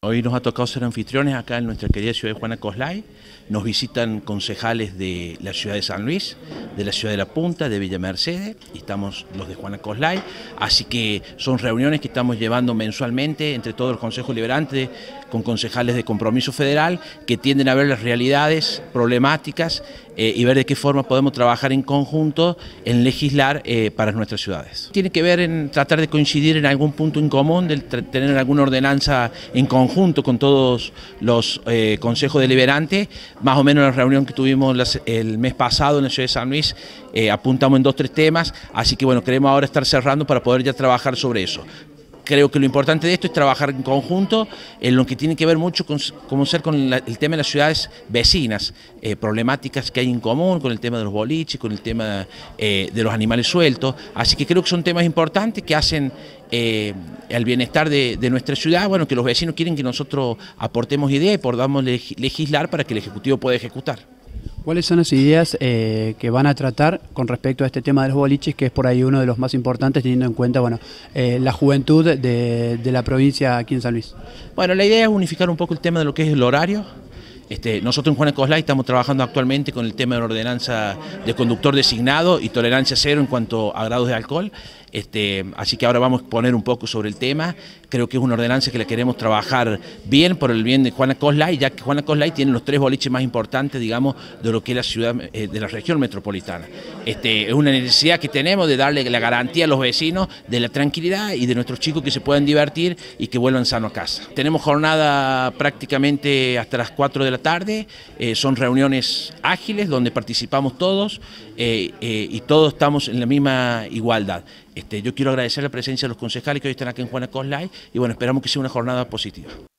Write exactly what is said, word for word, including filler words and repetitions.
Hoy nos ha tocado ser anfitriones acá en nuestra querida ciudad de Juana Coslay. Nos visitan concejales de la ciudad de San Luis, de la ciudad de La Punta, de Villa Mercedes, y estamos los de Juana Coslay. Así que son reuniones que estamos llevando mensualmente entre todos los consejos liberantes, con concejales de Compromiso Federal, que tienden a ver las realidades, problemáticas eh, y ver de qué forma podemos trabajar en conjunto en legislar eh, para nuestras ciudades. Tiene que ver en tratar de coincidir en algún punto en común, de tener alguna ordenanza en conjunto con todos los eh, consejos deliberantes. Más o menos en la reunión que tuvimos las, el mes pasado en la ciudad de San Luis, eh, apuntamos en dos o tres temas, así que bueno, queremos ahora estar cerrando para poder ya trabajar sobre eso. Creo que lo importante de esto es trabajar en conjunto en lo que tiene que ver mucho con, con ser con la, el tema de las ciudades vecinas, eh, problemáticas que hay en común, con el tema de los boliches, con el tema eh, de los animales sueltos. Así que creo que son temas importantes que hacen eh, al bienestar de, de nuestra ciudad, bueno, que los vecinos quieren que nosotros aportemos ideas y podamos legislar para que el Ejecutivo pueda ejecutar. ¿Cuáles son las ideas eh, que van a tratar con respecto a este tema de los boliches, que es por ahí uno de los más importantes, teniendo en cuenta bueno, eh, la juventud de, de la provincia aquí en San Luis? Bueno, la idea es unificar un poco el tema de lo que es el horario. Este, nosotros en Juana Coslay estamos trabajando actualmente con el tema de la ordenanza de conductor designado y tolerancia cero en cuanto a grados de alcohol. Este, así que ahora vamos a poner un poco sobre el tema. Creo que es una ordenanza que la queremos trabajar bien por el bien de Juana Coslay, ya que Juana Coslay tiene los tres boliches más importantes, digamos, de lo que es la ciudad, eh, de la región metropolitana. Este, es una necesidad que tenemos de darle la garantía a los vecinos de la tranquilidad y de nuestros chicos que se puedan divertir y que vuelvan sanos a casa. Tenemos jornada prácticamente hasta las cuatro de la tarde, eh, son reuniones ágiles donde participamos todos eh, eh, y todos estamos en la misma igualdad. Este, yo quiero agradecer la presencia de los concejales que hoy están aquí en Juana Coslay y bueno, esperamos que sea una jornada positiva.